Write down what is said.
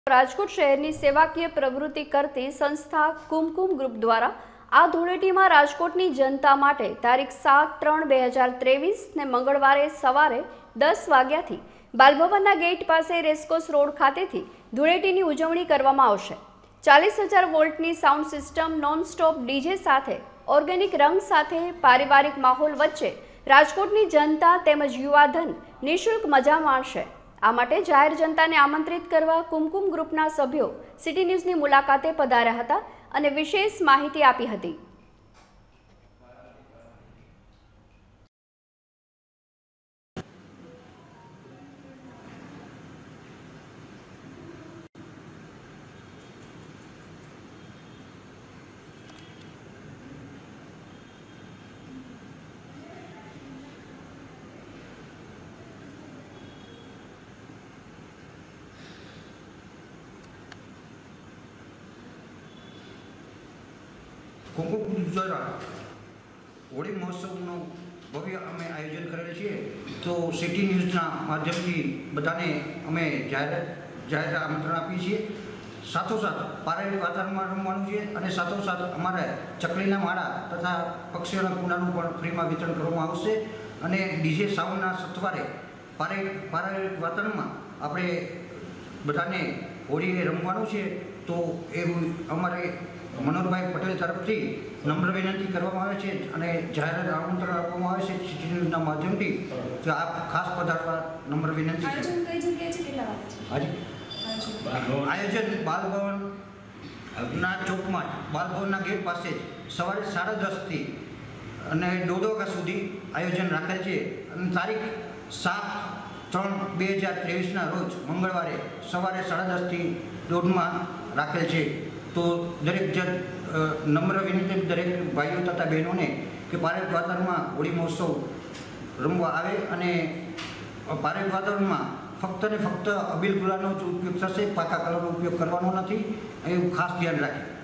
રાજકોટ શહેરની સેવાકીય પ્રવૃત્તિ કરતી સંસ્થા કુમકુમ ગ્રુપ દ્વારા આ ધૂળેટીમાં રાજકોટની જનતા માટે તારીખ 7/3/2023 ને મંગળવારે સવારે 10 વાગ્યાથી બાલભવનના ગેટ પાસે રેસકોર્સ રોડ ખાતેથી ધૂળેટીની ઉજવણી કરવામાં આવશે। 40,000 વોલ્ટની sound system, non stop DJ સાથે ઓર્ગેનિક રંગ સાથે પારિવારિક માહોલ વચ્ચે રાજકોટની જનતા તેમજ યુવાધન નિઃશુલ્ક મજા માણશે। આ માટે જાહેર જનતાને આમંત્રિત કરવા કુમકુમ ગ્રુપના સભ્યો સિટી ન્યૂઝની મુલાકાતે પધાર્યા હતા અને વિશેષ માહિતી આપી હતી। કુમકુમ દ્વારા હોળી મહોત્સવનું ભવ્ય અમે આયોજન કરેલ છીએ। તો સિટી ન્યૂઝના માધ્યમથી બધાને અમે જાહેર આમંત્રણ આપીએ છીએ। સાથોસાથ પારિવારિક વાતાવરણમાં રમવાનું છે અને સાથોસાથ અમારે ચકલીના માળા તથા પક્ષીઓના કુંડાનું પણ ફ્રીમાં વિતરણ કરવામાં આવશે અને ડીજે સાઉન્ડના સથવારે પારિવારિક વાતાવરણમાં આપણે બધાને હોળીએ રમવાનું છે। તો એવું અમારે મનોહરભાઈ પટેલ તરફથી નમ્ર વિનંતી કરવામાં આવે છે અને જાહેર આમંત્રણ આપવામાં આવે છે સિટી ન્યૂઝના માધ્યમથી। તો આપ ખાસ પધારવા નમ્ર વિનંતી છે। આયોજન બાલભવનના ચોકમાં બાલભવનના ગેટ પાસે જ સવારે 10:30થી અને 1:30 વાગ્યા સુધી આયોજન રાખેલ છે અને તારીખ 7/3/2023ના રોજ મંગળવારે સવારે 10:30થી 1:30માં રાખેલ છે। તો દરેક નમ્ર વિનંતી દરેક ભાઈઓ તથા બહેનોને કે પારિવારિક વાતાવરણમાં હોળી મહોત્સવ રમવા આવે અને પારિવારિક વાતાવરણમાં ફક્ત ને ફક્ત અબીલ ગુલાલનો જ ઉપયોગ થશે, પાકા કલરનો ઉપયોગ કરવાનો નથી, એવું ખાસ ધ્યાન રાખે।